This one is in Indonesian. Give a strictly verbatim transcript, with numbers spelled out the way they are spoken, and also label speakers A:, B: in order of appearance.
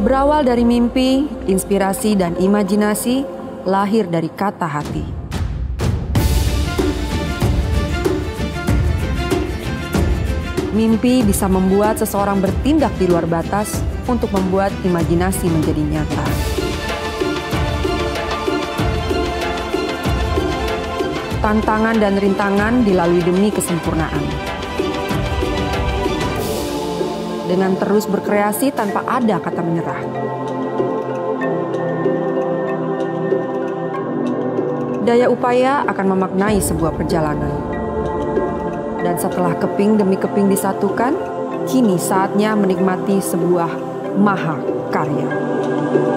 A: Berawal dari mimpi, inspirasi, dan imajinasi, lahir dari kata hati. Mimpi bisa membuat seseorang bertindak di luar batas untuk membuat imajinasi menjadi nyata. Tantangan dan rintangan dilalui demi kesempurnaan. Dengan terus berkreasi tanpa ada kata menyerah. Daya upaya akan memaknai sebuah perjalanan. Dan setelah keping demi keping disatukan, kini saatnya menikmati sebuah maha karya.